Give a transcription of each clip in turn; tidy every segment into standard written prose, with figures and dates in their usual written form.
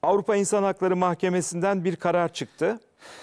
Avrupa İnsan Hakları Mahkemesi'nden bir karar çıktı.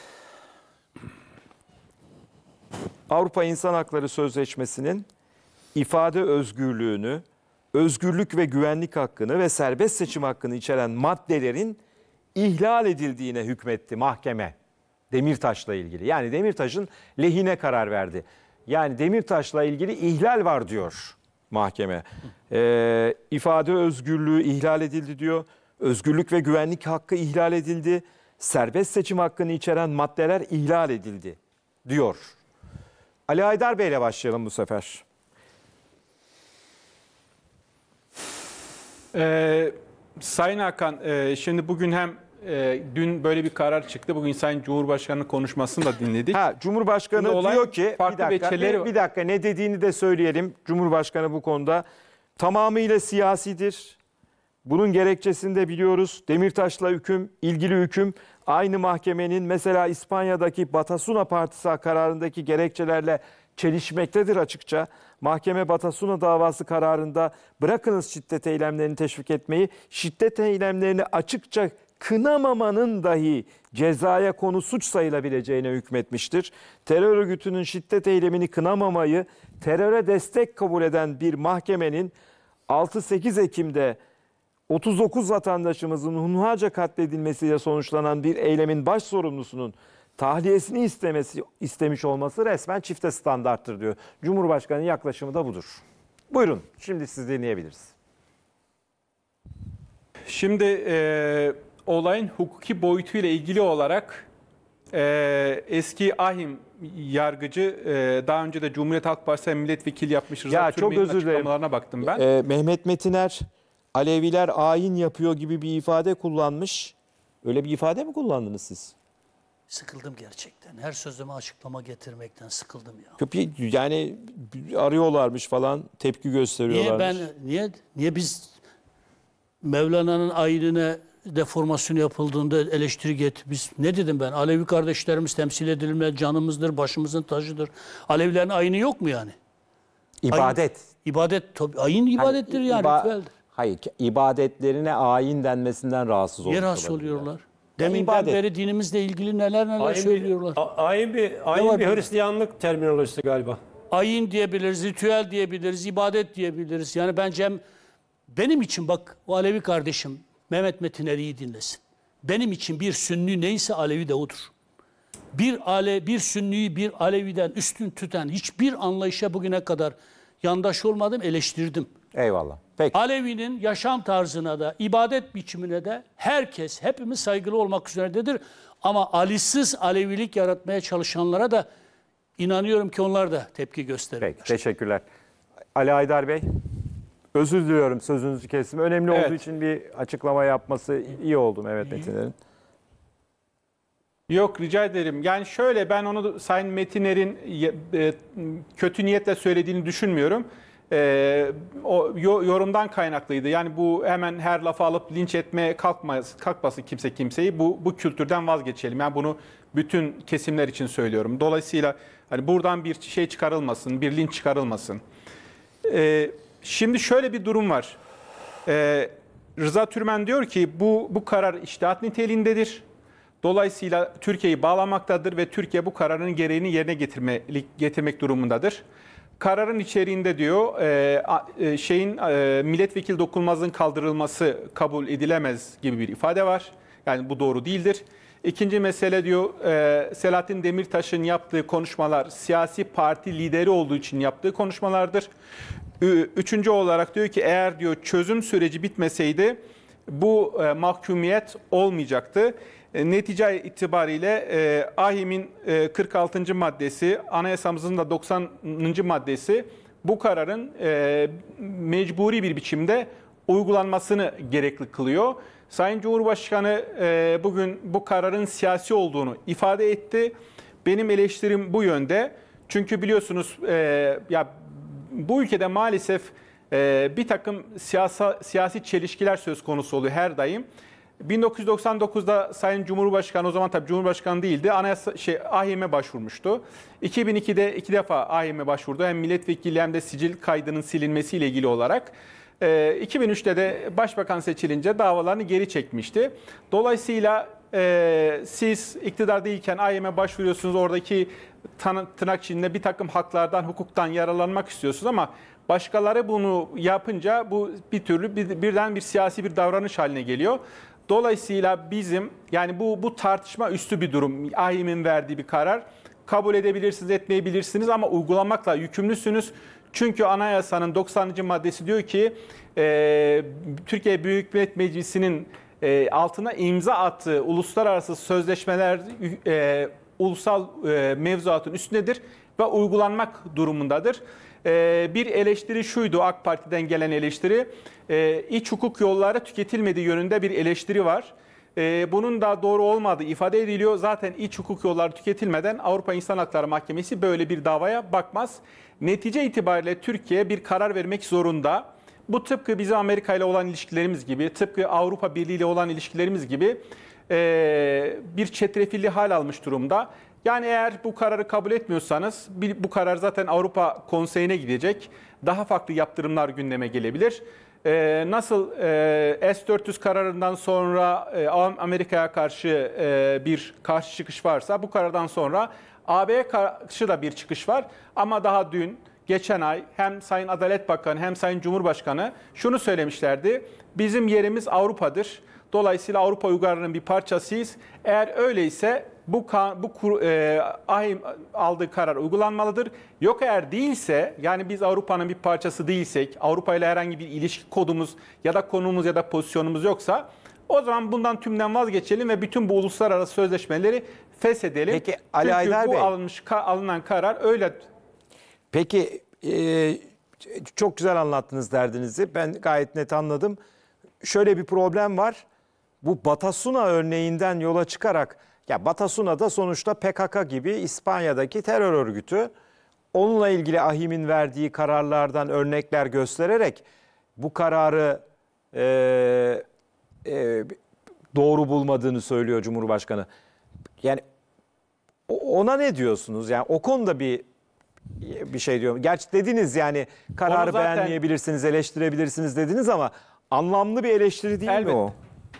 Avrupa İnsan Hakları Sözleşmesi'nin ifade özgürlüğünü, özgürlük ve güvenlik hakkını ve serbest seçim hakkını içeren maddelerin ihlal edildiğine hükmetti mahkeme. Demirtaş'la ilgili. Yani Demirtaş'ın lehine karar verdi. Yani Demirtaş'la ilgili ihlal var diyor mahkeme. İfade özgürlüğü ihlal edildi diyor. Özgürlük ve güvenlik hakkı ihlal edildi. Serbest seçim hakkını içeren maddeler ihlal edildi diyor. Ali Haydar Bey ile başlayalım bu sefer. Sayın Hakan, şimdi bugün hem dün böyle bir karar çıktı. Bugün Sayın Cumhurbaşkanı'nın konuşmasını da dinledik. Cumhurbaşkanı diyor ki bir dakika ne dediğini de söyleyelim. Cumhurbaşkanı bu konuda tamamıyla siyasidir. Bunun gerekçesini de biliyoruz. Demirtaş'la ilgili hüküm aynı mahkemenin mesela İspanya'daki Batasuna Partisi kararındaki gerekçelerle çelişmektedir açıkça. Mahkeme Batasuna davası kararında bırakınız şiddet eylemlerini teşvik etmeyi, şiddet eylemlerini açıkça kınamamanın dahi cezaya konu suç sayılabileceğine hükmetmiştir. Terör örgütünün şiddet eylemini kınamamayı teröre destek kabul eden bir mahkemenin 6-8 Ekim'de 39 vatandaşımızın hunharca katledilmesiyle sonuçlanan bir eylemin baş sorumlusunun tahliyesini istemiş olması resmen çifte standarttır diyor. Cumhurbaşkanı'nın yaklaşımı da budur. Buyurun, şimdi siz dinleyebiliriz. Şimdi olayın hukuki boyutuyla ilgili olarak eski AİHM yargıcı daha önce de Cumhuriyet Halk Partisi milletvekili yapmış Rıza Türmen'in açıklamalarına baktım ben. Mehmet Metiner, Aleviler ayin yapıyor gibi bir ifade kullanmış. Öyle bir ifade mi kullandınız siz? Sıkıldım gerçekten. Her sözüme açıklama getirmekten sıkıldım ya. Yani arıyorlarmış falan, tepki gösteriyorlarmış. Niye biz Mevlana'nın ayinine deformasyon yapıldığında eleştiri biz ne dedim ben? Alevi kardeşlerimiz temsil edilmez, canımızdır, başımızın tacıdır. Alevilerin ayini yok mu yani? İbadet. İbadet tabii. Ayin ibadettir yani. Ritüeldir. Hayır, ibadetlerine ayin denmesinden rahatsız oluyorlar. Niye rahatsız oluyorlar? Deminden beri dinimizle ilgili neler söylüyorlar. Ayin bir Hristiyanlık terminolojisi galiba. Ayin diyebiliriz, ritüel diyebiliriz, ibadet diyebiliriz. Yani bence benim için bak o Alevi kardeşim Mehmet Metiner iyi dinlesin. Benim için bir Sünni neyse Alevi de odur. Bir Sünniyi bir Alevi'den üstün tutan hiçbir anlayışa bugüne kadar yandaş olmadım, eleştirdim. Eyvallah. Peki. Alevi'nin yaşam tarzına da, ibadet biçimine de hepimiz saygılı olmak üzeredir. Ama Ali'siz Alevilik yaratmaya çalışanlara da inanıyorum ki onlar da tepki gösterirler. Peki, teşekkürler. Ali Haydar Bey, özür diliyorum sözünüzü kestim. Önemli olduğu için bir açıklama yapması iyi oldu Mehmet Metiner'in. Yok, rica ederim. Yani şöyle, ben onu Sayın Metiner'in kötü niyetle söylediğini düşünmüyorum. O yorumdan kaynaklıydı. Yani bu hemen her lafı alıp linç etmeye kalkmasın kimse kimseyi. Bu kültürden vazgeçelim. Yani bunu bütün kesimler için söylüyorum. Dolayısıyla hani buradan bir şey çıkarılmasın, bir linç çıkarılmasın. Şimdi şöyle bir durum var. Rıza Türmen diyor ki bu karar içtihat niteliğindedir. Dolayısıyla Türkiye'yi bağlamaktadır ve Türkiye bu kararın gereğini yerine getirmek durumundadır. Kararın içeriğinde diyor milletvekili dokunulmazlığın kaldırılması kabul edilemez gibi bir ifade var. Yani bu doğru değildir. İkinci mesele diyor Selahattin Demirtaş'ın yaptığı konuşmalar siyasi parti lideri olduğu için yaptığı konuşmalardır. Üçüncü olarak diyor ki eğer diyor çözüm süreci bitmeseydi bu mahkumiyet olmayacaktı. Netice itibariyle AİHM'in 46. maddesi, anayasamızın da 90. maddesi bu kararın mecburi bir biçimde uygulanmasını gerekli kılıyor. Sayın Cumhurbaşkanı bugün bu kararın siyasi olduğunu ifade etti. Benim eleştirim bu yönde. Çünkü biliyorsunuz ya bu ülkede maalesef bir takım siyasi çelişkiler söz konusu oluyor her daim. 1999'da Sayın Cumhurbaşkanı, o zaman tabii Cumhurbaşkanı değildi, AİHM'e başvurmuştu. 2002'de 2 defa AİHM'e başvurdu. Hem milletvekili hem de sicil kaydının silinmesiyle ilgili olarak. 2003'te de başbakan seçilince davalarını geri çekmişti. Dolayısıyla siz iktidar değilken IMF'e başvuruyorsunuz, oradaki tırnak içinde bir takım haklardan, hukuktan yararlanmak istiyorsunuz ama başkaları bunu yapınca bu bir türlü birden bir siyasi bir davranış haline geliyor. Dolayısıyla bizim yani bu tartışma üstü bir durum. IMF'in verdiği bir karar. Kabul edebilirsiniz, etmeyebilirsiniz ama uygulamakla yükümlüsünüz. Çünkü anayasanın 90. maddesi diyor ki Türkiye Büyük Millet Meclisi'nin altına imza attığı uluslararası sözleşmeler ulusal mevzuatın üstündedir ve uygulanmak durumundadır. Bir eleştiri şuydu, AK Parti'den gelen eleştiri, iç hukuk yolları tüketilmediği yönünde bir eleştiri var. Bunun da doğru olmadığı ifade ediliyor. Zaten iç hukuk yolları tüketilmeden Avrupa İnsan Hakları Mahkemesi böyle bir davaya bakmaz. Netice itibariyle Türkiye bir karar vermek zorunda. Bu tıpkı bizim Amerika ile olan ilişkilerimiz gibi, tıpkı Avrupa Birliği ile olan ilişkilerimiz gibi bir çetrefilli hal almış durumda. Yani eğer bu kararı kabul etmiyorsanız bu karar zaten Avrupa Konseyi'ne gidecek. Daha farklı yaptırımlar gündeme gelebilir. Nasıl S-400 kararından sonra Amerika'ya karşı bir karşı çıkış varsa bu karardan sonra AB'ye karşı da bir çıkış var. Ama daha dün, geçen ay hem Sayın Adalet Bakanı hem Sayın Cumhurbaşkanı şunu söylemişlerdi. Bizim yerimiz Avrupa'dır. Dolayısıyla Avrupa uygarlığının bir parçasıyız. Eğer öyleyse AİM aldığı karar uygulanmalıdır. Yok eğer değilse, yani biz Avrupa'nın bir parçası değilsek, Avrupa ile herhangi bir ilişki kodumuz ya da konumuz ya da pozisyonumuz yoksa o zaman bundan tümden vazgeçelim ve bütün bu uluslararası sözleşmeleri feshedelim. Peki Ali Aydar Bey. Alınan karar öyle. Peki çok güzel anlattınız derdinizi. Ben gayet net anladım. Şöyle bir problem var. Bu Batasuna örneğinden yola çıkarak, ya Batasuna da sonuçta PKK gibi İspanya'daki terör örgütü. Onunla ilgili AİHM'in verdiği kararlardan örnekler göstererek bu kararı doğru bulmadığını söylüyor Cumhurbaşkanı. Yani ona ne diyorsunuz? Yani o konuda bir şey diyorum. Gerçi dediniz yani kararı zaten beğenmeyebilirsiniz, eleştirebilirsiniz dediniz ama anlamlı bir eleştiri değil mi o?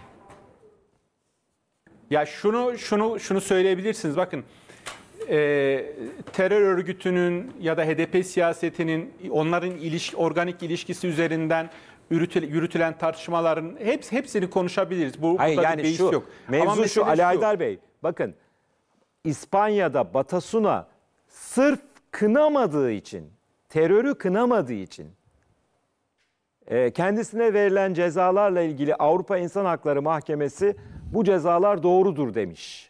Ya şunu söyleyebilirsiniz. Bakın terör örgütünün ya da HDP siyasetinin onların organik ilişkisi üzerinden yürütülen tartışmaların hepsini konuşabiliriz. Hayır burada yani bir şu yok. mevzu şu Ali Aydar Bey. Bakın İspanya'da Batasuna sırf kınamadığı için, terörü kınamadığı için kendisine verilen cezalarla ilgili Avrupa İnsan Hakları Mahkemesi bu cezalar doğrudur demiş.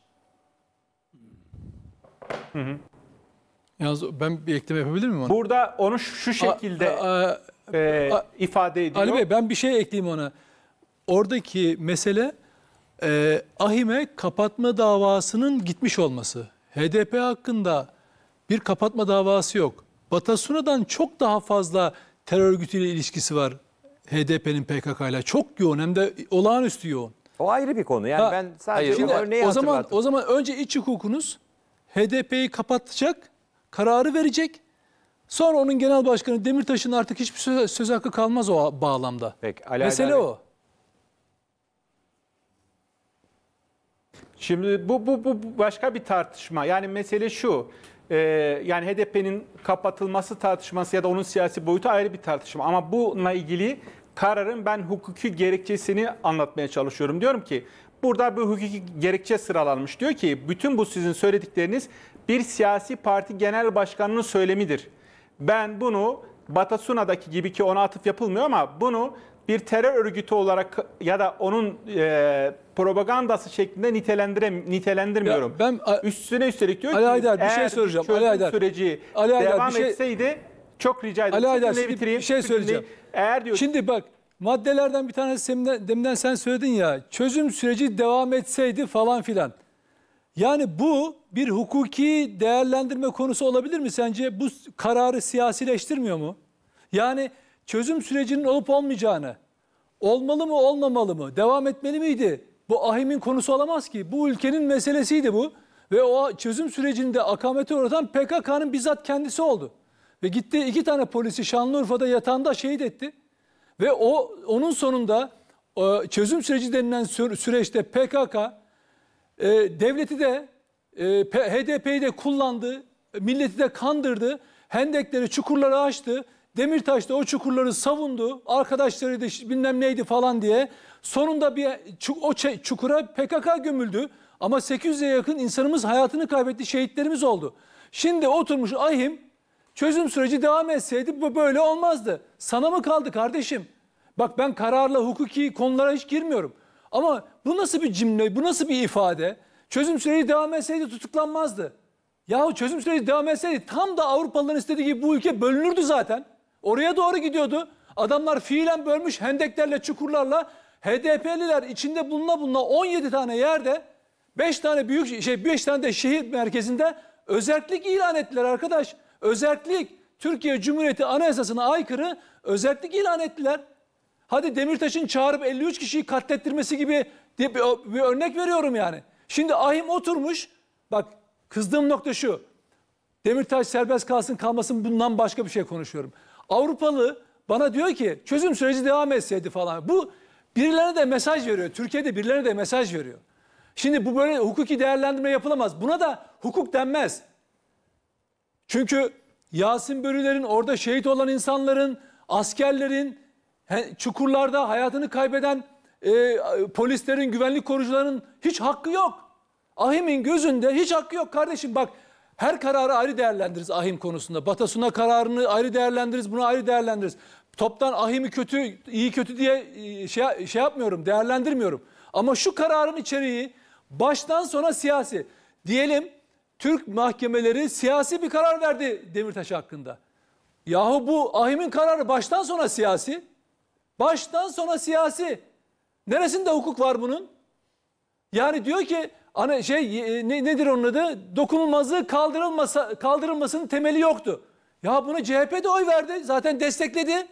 Yalnız ben bir ekleme yapabilir miyim ona? Burada onu şu şekilde ifade ediyor. Ali Bey, ben bir şey ekleyeyim ona. Oradaki mesele AİHM'e kapatma davasının gitmiş olması. HDP hakkında bir kapatma davası yok. Batasuna'dan çok daha fazla terör örgütüyle ilişkisi var HDP'nin PKK ile. Çok yoğun, hem de olağanüstü yoğun. O ayrı bir konu. Yani ben sadece Şimdi örneği hatırlattım. o zaman önce iç hukukunuz HDP'yi kapatacak, kararı verecek. Sonra onun genel başkanı Demirtaş'ın artık hiçbir söz hakkı kalmaz o bağlamda. Peki, Ali mesele Aydar Bey. o. Şimdi bu başka bir tartışma. Yani mesele şu. Yani HDP'nin kapatılması tartışması ya da onun siyasi boyutu ayrı bir tartışma. Ama bununla ilgili kararın ben hukuki gerekçesini anlatmaya çalışıyorum. Diyorum ki burada bir hukuki gerekçe sıralanmış. Diyor ki bütün bu sizin söyledikleriniz bir siyasi parti genel başkanının söylemidir. Ben bunu Batasuna'daki gibi, ki ona atıf yapılmıyor ama bunu bir terör örgütü olarak ya da onun propagandası şeklinde nitelendirmiyorum. Ya Üstüne üstelik diyor Ali ki Aydar, bir şey eğer söyleyeceğim. çözüm Ali Aydar, süreci Ali Aydar, devam bir şey- etseydi çok rica ederim. Ali Aydar, Cümleyi şimdi bitireyim. bir şey söyleyeceğim. Eğer diyor Şimdi bak, maddelerden bir tanesi deminden sen söyledin ya, çözüm süreci devam etseydi falan filan. Yani bu bir hukuki değerlendirme konusu olabilir mi sence? Bu kararı siyasileştirmiyor mu? Yani çözüm sürecinin olup olmayacağını, olmalı mı olmamalı mı, devam etmeli miydi? Bu AİHM'in konusu olamaz ki. Bu ülkenin meselesiydi bu. Ve o çözüm sürecinde akamete uğratan PKK'nın bizzat kendisi oldu. Ve gitti 2 tane polisi Şanlıurfa'da yatağında şehit etti. Ve onun sonunda çözüm süreci denilen süreçte PKK devleti de HDP'yi de kullandı, milleti de kandırdı, hendekleri, çukurları açtı. Demirtaş da o çukurları savundu, arkadaşları da bilmem neydi falan diye. Sonunda o çukura PKK gömüldü. Ama 800'e yakın insanımız hayatını kaybetti, şehitlerimiz oldu. Şimdi oturmuş AİHM, çözüm süreci devam etseydi bu böyle olmazdı. Sana mı kaldı kardeşim? Bak ben kararla hukuki konulara hiç girmiyorum. Ama bu nasıl bir cümle, bu nasıl bir ifade? Çözüm süreci devam etseydi tutuklanmazdı. Yahu çözüm süreci devam etseydi tam da Avrupalıların istediği gibi bu ülke bölünürdü zaten. Oraya doğru gidiyordu. Adamlar fiilen bölmüş hendeklerle, çukurlarla. HDP'liler içinde buluna 17 tane yerde 5 tane 5 tane de şehir merkezinde özerklik ilan ettiler arkadaş. Özerklik. Türkiye Cumhuriyeti Anayasası'na aykırı özerklik ilan ettiler. Hadi Demirtaş'ın çağırıp 53 kişiyi katlettirmesi gibi diye bir örnek veriyorum yani. Şimdi AİHM oturmuş. Bak kızdığım nokta şu. Demirtaş serbest kalsın kalmasın bundan başka bir şey konuşuyorum. Avrupalı bana diyor ki çözüm süreci devam etseydi falan. Bu birilerine de mesaj veriyor. Türkiye'de birilerine de mesaj veriyor. Şimdi bu böyle hukuki değerlendirme yapılamaz. Buna da hukuk denmez. Çünkü Yasin Börüler'in, orada şehit olan insanların, askerlerin, çukurlarda hayatını kaybeden polislerin, güvenlik korucularının hiç hakkı yok. AİHM'in gözünde hiç hakkı yok kardeşim. Bak her kararı ayrı değerlendiririz AİHM konusunda. Batasuna kararını ayrı değerlendiririz, bunu ayrı değerlendiririz. Toptan AİHM'i kötü, iyi kötü diye şey yapmıyorum, değerlendirmiyorum. Ama şu kararın içeriği baştan sona siyasi. Diyelim Türk mahkemeleri siyasi bir karar verdi Demirtaş hakkında. Yahu bu AİHM'in kararı baştan sona siyasi. Baştan sona siyasi. Neresinde hukuk var bunun? Yani diyor ki nedir onun adı? Dokunulmazlığı kaldırılmasının temeli yoktu. Ya bunu CHP de oy verdi. Zaten destekledi.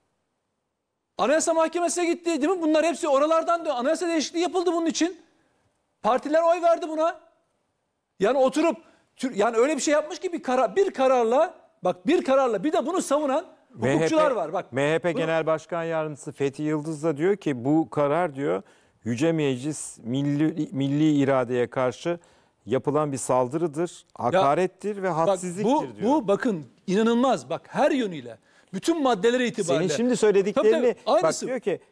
Anayasa Mahkemesi'ne gitti değil mi? Bunlar hepsi oralardan da anayasa değişikliği yapıldı bunun için. Partiler oy verdi buna. Yani oturup yani öyle bir şey yapmış ki bir kararla bir de bunu savunan hukukçular var. Bak, MHP Genel Başkan Yardımcısı Fethi Yıldız da diyor ki bu karar diyor Yüce Meclis milli iradeye karşı yapılan bir saldırıdır, hakarettir ve hadsizliktir diyor. Bu bakın inanılmaz. Bak her yönüyle. Bütün maddeleri itibariyle. Senin şimdi söylediklerini tabii, bak diyor ki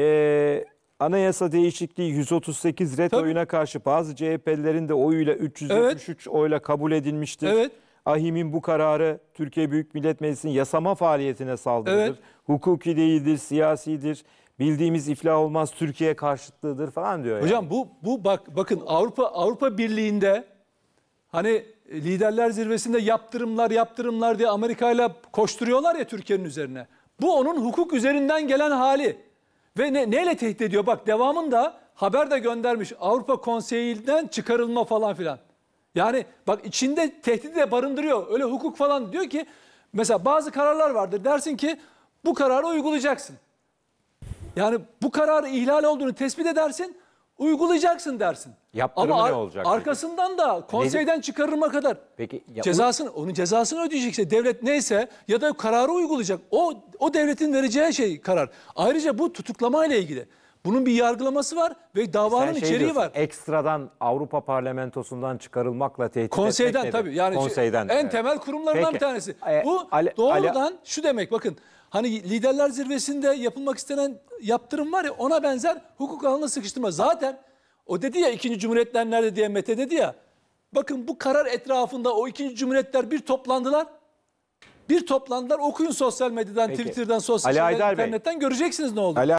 anayasa değişikliği 138 ret oyuna karşı bazı CHP'lilerin de oyuyla 373 oyla kabul edilmiştir. Evet. AİHM'in bu kararı Türkiye Büyük Millet Meclisi'nin yasama faaliyetine saldırıdır. Evet. Hukuki değildir, siyasidir. Bildiğimiz iflah olmaz Türkiye karşıtlığıdır falan diyor. Hocam yani. bu bakın Avrupa Birliği'nde hani liderler zirvesinde yaptırımlar diye Amerika'yla koşturuyorlar ya Türkiye'nin üzerine. Bu onun hukuk üzerinden gelen hali. Ve neyle tehdit ediyor? Bak devamında haber de göndermiş. Avrupa Konseyi'nden çıkarılma falan filan. Yani bak içinde tehdidi de barındırıyor. Öyle hukuk falan diyor ki mesela bazı kararlar vardır. Dersin ki bu kararı uygulayacaksın. Yani bu kararı ihlal olduğunu tespit edersin, uygulayacaksın dersin. Yaptırımı ama ne olacak? Arkasından da konseyden çıkarılma kadar peki, onun cezasını ödeyecekse devlet neyse ya da kararı uygulayacak. O devletin vereceği karar. Ayrıca bu tutuklamayla ilgili. Bunun bir yargılaması var ve davanın içeriği var. Ekstradan Avrupa Parlamentosu'ndan çıkarılmakla tehdit konseyden etmek tabii. Yani konseyden. en temel kurumlarından bir tanesi. Bu doğrudan şu demek bakın. Hani liderler zirvesinde yapılmak istenen yaptırım var ya ona benzer hukuk alanına sıkıştırma. Zaten o dedi ya 2. Cumhuriyetler nerede diye Mete dedi ya. Bakın bu karar etrafında o 2. Cumhuriyetler bir toplandılar. Okuyun sosyal medyadan, Twitter'dan, internetten göreceksiniz ne oldu.